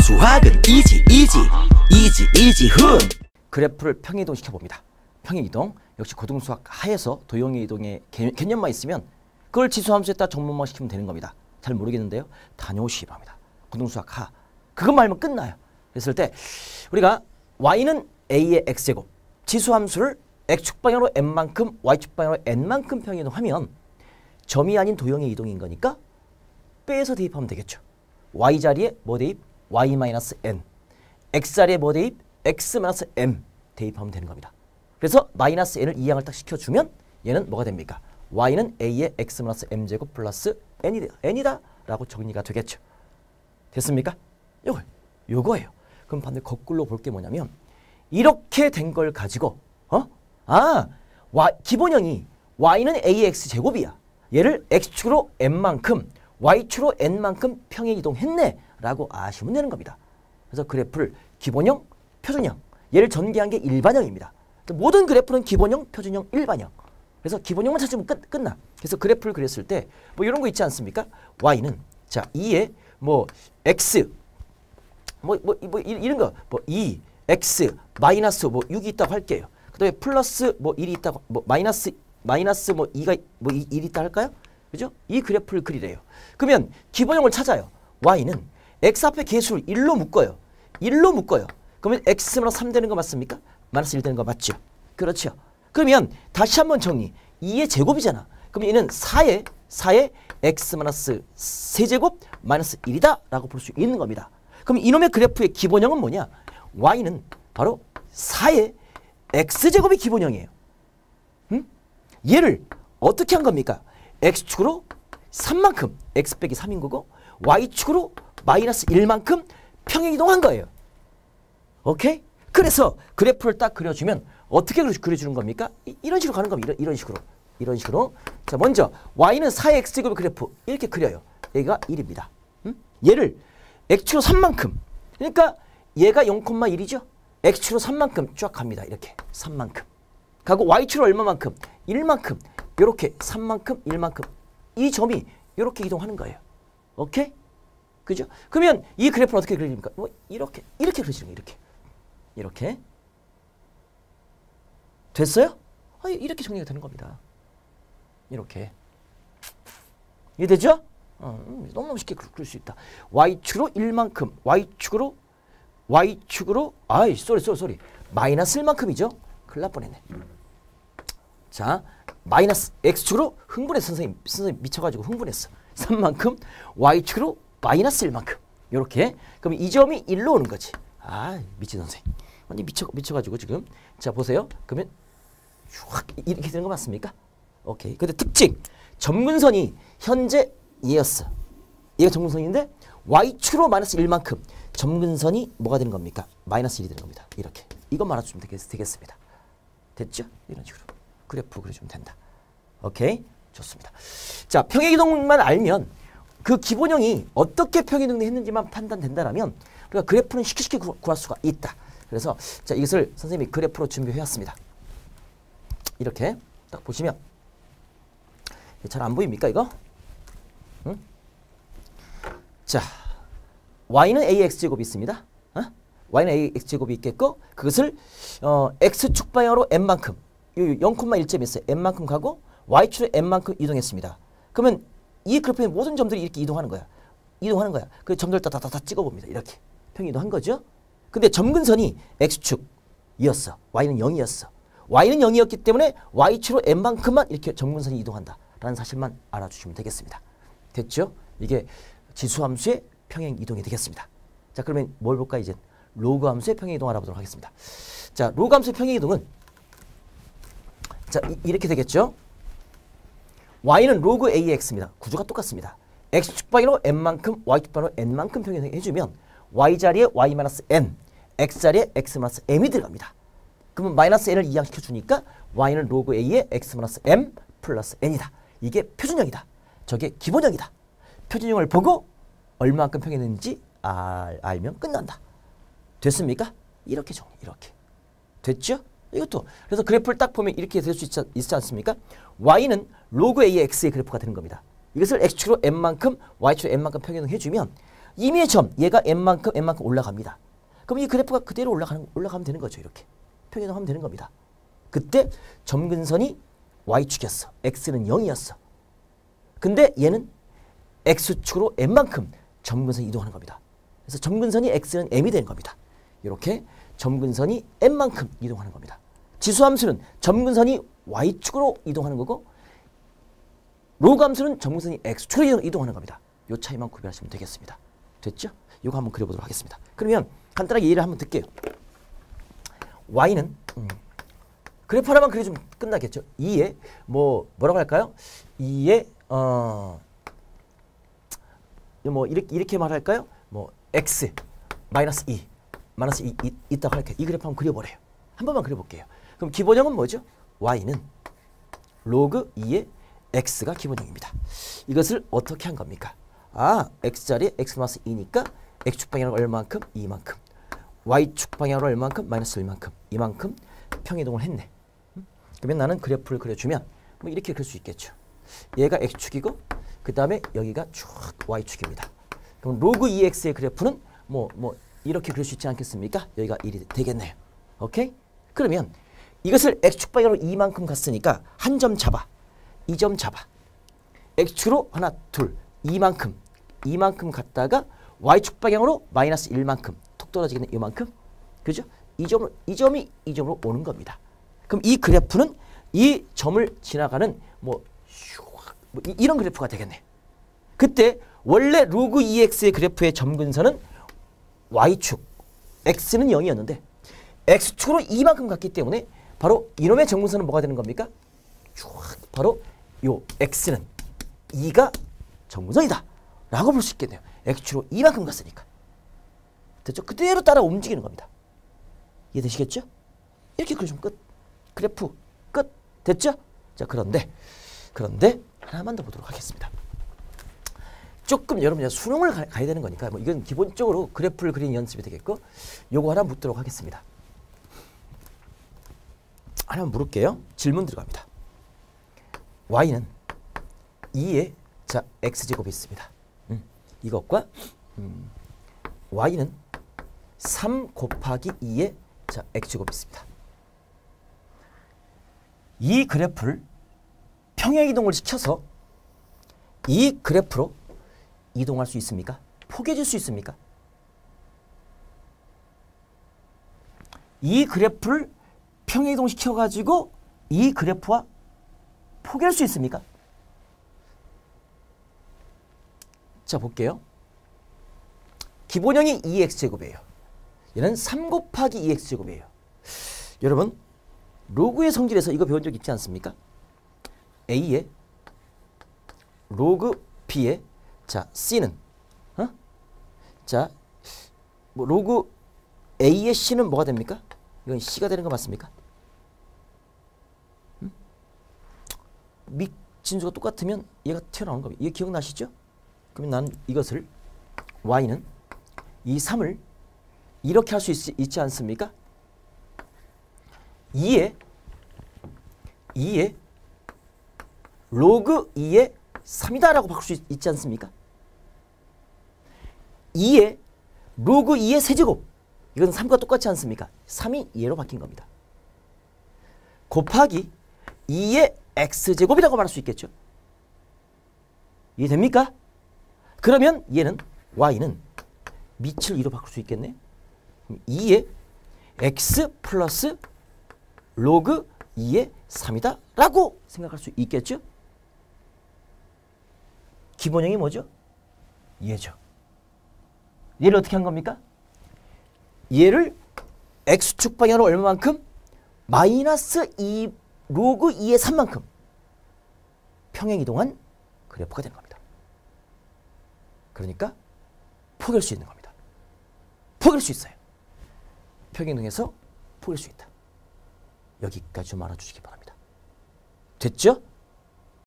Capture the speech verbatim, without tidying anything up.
수학은 이지 이지 이지 이지 훈. 그래프를 평행이동 시켜봅니다. 평행이동 역시 고등수학 하에서 도형의 이동의 개념만 있으면 그걸 지수함수에 따라 정문만 시키면 되는 겁니다. 잘 모르겠는데요. 다녀오시기 바랍니다. 고등수학 하 그것만 알면 끝나요. 그랬을 때 우리가 y는 a의 x제곱 지수함수를 x축 방향으로 n만큼 y축 방향으로 n만큼 평행이동하면 점이 아닌 도형의 이동인 거니까 빼서 대입하면 되겠죠. y 자리에 뭐 대입? y-n. x 자리에 뭐 대입? x-m 대입하면 되는 겁니다. 그래서 마이너스 n을 이 양을 딱 시켜주면 얘는 뭐가 됩니까? y는 a의 x-m제곱 플러스 n이다, n이다 라고 정리가 되겠죠. 됐습니까? 요거, 요거예요. 그럼 반대 거꾸로 볼 게 뭐냐면 이렇게 된 걸 가지고 어? 아, y, 기본형이 y는 a의 x제곱이야. 얘를 x축으로 n만큼 y축으로 n만큼 평행이동했네 라고 아시면 되는 겁니다. 그래서 그래프를 기본형, 표준형 얘를 전개한 게 일반형입니다. 모든 그래프는 기본형, 표준형, 일반형. 그래서 기본형만 찾으면 끝, 끝나. 그래서 그래프를 그렸을 때 뭐 이런 거 있지 않습니까? y는 자 이에 뭐 x 뭐 뭐 뭐 이런 거 뭐 이, x, 마이너스 뭐 육이 있다고 할게요. 그다음에 플러스 뭐 일이 있다고 뭐 마이너스 마이너스 뭐 이가 뭐 일이 있다 할까요? 그죠? 이 그래프를 그리래요. 그러면 기본형을 찾아요. y는 x 앞에 개수를 일로 묶어요. 일로 묶어요. 그러면 x는 삼 되는 거 맞습니까? 마이너스 일 되는 거 맞죠? 그렇죠. 그러면 다시 한번 정리. 이의 제곱이잖아. 그럼 얘는 사의 사의 x-세 제곱 마이너스 일이다 라고 볼 수 있는 겁니다. 그럼 이놈의 그래프의 기본형은 뭐냐? y는 바로 사의 x제곱이 기본형이에요. 음? 얘를 어떻게 한 겁니까? x축으로 삼만큼 x 빼기 삼인 거고 y축으로 마이너스 일만큼 평행이동한 거예요. 오케이? 그래서 그래프를 딱 그려주면 어떻게 그려주는 겁니까? 이, 이런 식으로 가는 겁니다. 이런, 이런 식으로. 이런 식으로. 자, 먼저 y는 사의 x제곱의 그래프 이렇게 그려요. 얘가 일입니다. 음? 얘를 x축으로 삼만큼. 그러니까 얘가 영 콤마 일이죠. x축으로 삼만큼 쫙 갑니다. 이렇게 삼만큼. 가고 y축으로 얼마만큼? 일만큼. 이렇게 삼만큼, 일만큼. 이 점이 이렇게 이동하는 거예요. 오케이? 그죠? 그러면 이 그래프는 어떻게 그려집니까? 뭐 이렇게 이렇게 그려지는 거예요. 이렇게. 이렇게. 됐어요? 아, 이렇게 정리가 되는 겁니다. 이렇게. 이해되죠? 어, 너무너무 쉽게 그릴 수 있다. y축으로 일만큼, y축으로, y축으로, 아이, 쏘리, 쏘리, 쏘리. 마이너스 일만큼이죠? 큰일 날 뻔했네. 자, 마이너스 x축으로 흥분했어, 선생님. 선생님 미쳐가지고 흥분했어. 삼만큼, y축으로 마이너스 일만큼. 요렇게. 그럼 이 점이 일로 오는 거지. 아, 미친 선생님. 완전 미쳐, 미쳐가지고 지금. 자, 보세요. 그러면 슉 이렇게 되는 거 맞습니까? 오케이. 근데 특징. 점근선이 현재 얘였어. 얘가 점근선인데 y축으로 마이너스 일만큼 점근선이 뭐가 되는 겁니까? 마이너스 일이 되는 겁니다. 이렇게. 이것만 알아주면 되겠, 되겠습니다. 됐죠? 이런 식으로. 그래프 그려주면 된다. 오케이? 좋습니다. 자, 평행이동만 알면 그 기본형이 어떻게 평행이동했는지만 판단된다라면 우리가 그래프는 쉽게 쉽게 구할 수가 있다. 그래서 자, 이것을 선생님이 그래프로 준비해왔습니다. 이렇게 딱 보시면 잘 안 보입니까 이거? 응? 자, y는 ax제곱이 있습니다. 어? y는 ax제곱이 있겠고 그것을 어, x축 방향으로 n만큼 영 콤마 일 점이 있어요. n만큼 가고 y축으로 n만큼 이동했습니다. 그러면 이 그래프의 모든 점들이 이렇게 이동하는 거야. 이동하는 거야. 그 점들 다다다 찍어봅니다. 이렇게 평이동한 거죠. 근데 점근선이 x축이었어. y는 영이었어. y는 영이었기 때문에 y축으로 n만큼만 이렇게 점근선이 이동한다. 라는 사실만 알아주시면 되겠습니다. 됐죠? 이게 지수함수의 평행이동이 되겠습니다. 자, 그러면 뭘 볼까 이제? 로그함수의 평행이동 알아보도록 하겠습니다. 자, 로그함수의 평행이동은 자, 이, 이렇게 되겠죠? y는 로그 ax입니다. 구조가 똑같습니다. x축 방향으로 n만큼, y축 방향으로 n만큼 평행해주면 y 자리에 y-n, x 자리에 x-m이 들어갑니다. 그러면 마이너스 n을 이항시켜주니까 y는 로그 a의 x-m 플러스 n이다. 이게 표준형이다. 저게 기본형이다. 표준형을 보고 얼마만큼 평행했는지 알, 알면 끝난다. 됐습니까? 이렇게 정리, 이렇게. 됐죠? 이것도. 그래서 그래프를 딱 보면 이렇게 될 수 있지, 있지 않습니까? y는 로그 a의 x의 그래프가 되는 겁니다. 이것을 x축으로 n만큼, y축으로 n만큼 평행해주면 임의의 점, 얘가 n만큼 n만큼 올라갑니다. 그럼 이 그래프가 그대로 올라가는, 올라가면 되는 거죠. 이렇게 평행이동하면 되는 겁니다. 그때 점근선이 y축이었어. x는 영이었어. 근데 얘는 x축으로 n만큼 점근선이 이동하는 겁니다. 그래서 점근선이 x는 m이 되는 겁니다. 이렇게 점근선이 n만큼 이동하는 겁니다. 지수함수는 점근선이 y축으로 이동하는 거고 로그 함수는 점근선이 x축으로 이동하는 겁니다. 이 차이만 구별하시면 되겠습니다. 됐죠? 이거 한번 그려보도록 하겠습니다. 그러면 간단하게 예를 한번 들게요. y는 음, 그래프 하나만 그려주면 끝나겠죠. 이에 뭐 뭐라고 할까요? 이에 어 뭐 이렇게 이렇게 말할까요? 뭐 x 마이너스 이 마이너스 이 있다고 할게요. 이 그래프 한번 그려보래요. 한 번만 그려볼게요. 그럼 기본형은 뭐죠? y는 로그 이의 x가 기본형입니다. 이것을 어떻게 한 겁니까? 아, x자리에 x 마이너스 이니까 x축 방향으로 얼마만큼? 이만큼. y축 방향으로 얼마만큼? 마이너스 일만큼. 이만큼 평이동을 했네. 음? 그러면 나는 그래프를 그려주면 뭐 이렇게 그릴 수 있겠죠. 얘가 x축이고 그 다음에 여기가 쭉 y축입니다. 그럼 로그 이 엑스의 그래프는 뭐, 뭐 이렇게 그릴 수 있지 않겠습니까? 여기가 일이 되겠네요. 오케이? 그러면 이것을 x축 방향으로 이만큼 갔으니까 한 점 잡아. 이 점 잡아. x축으로 하나, 둘, 이만큼. 이만큼 갔다가 y축 방향으로 마이너스 일만큼. 톡 떨어지겠네, 이만큼. 그죠? 이 점으로, 이 점이 이 점으로 오는 겁니다. 그럼 이 그래프는 이 점을 지나가는 뭐, 슈, 뭐 이, 이런 그래프가 되겠네. 그때 원래 로그 이 엑스의 그래프의 점근선은 y축, x는 영이었는데 x축으로 이만큼 갔기 때문에 바로 이놈의 점근선은 뭐가 되는 겁니까? 쭉 바로 요 x는 이가 점근선이다 라고 볼 수 있겠네요. x축으로 이만큼 갔으니까. 됐죠? 그대로 따라 움직이는 겁니다. 이해되시겠죠? 이렇게 그려주면 끝. 그래프 끝. 됐죠? 자, 그런데 그런데 하나만 더 보도록 하겠습니다. 조금 여러분 수능을 가, 가야 되는 거니까 뭐 이건 기본적으로 그래프를 그리는 연습이 되겠고 요거 하나 묻도록 하겠습니다. 하나 물을게요. 질문 들어갑니다. y는 이의 자 x제곱이 있습니다. 음, 이것과 음, y는 삼 곱하기 이의 자 x제곱이 있습니다. 이 그래프를 평행이동을 시켜서 이 그래프로 이동할 수 있습니까? 포개질 수 있습니까? 이 그래프를 평행이동 시켜가지고 이 그래프와 포개할 수 있습니까? 자, 볼게요. 기본형이 이 엑스제곱이에요. 얘는 삼 곱하기 이 엑스제곱이에요. 여러분, 로그의 성질에서 이거 배운 적 있지 않습니까? A의 로그 B의 자, C는 어? 자, 뭐 로그 A의 C는 뭐가 됩니까? 이건 C가 되는 거 맞습니까? 음? 밑 진수가 똑같으면 얘가 튀어나오는 겁니다. 이게 기억나시죠? 그러면 나는 이것을 y는 이 삼을 이렇게 할 수 있지 않습니까? 이에 이에 로그 이의 삼이다 라고 바꿀 수 있, 있지 않습니까? 이에 로그 이의 세제곱, 이건 삼과 똑같지 않습니까? 삼이 이로 바뀐 겁니다. 곱하기 이의 x제곱이라고 말할 수 있겠죠? 이해됩니까? 그러면 얘는 y는 밑을 이로 바꿀 수 있겠네. 이의 x 플러스 로그 이의 삼이다 라고 생각할 수 있겠죠? 기본형이 뭐죠? 얘죠. 얘를 어떻게 한 겁니까? 얘를 x축 방향으로 얼마만큼? 마이너스 이 로그 이의 삼만큼 평행이동한 그래프가 되는 겁니다. 그러니까 포개할 수 있는 겁니다. 포개할 수 있어요. 평행이동해서 포개할 수 있다. 여기까지 좀 알아주시기 바랍니다. 됐죠?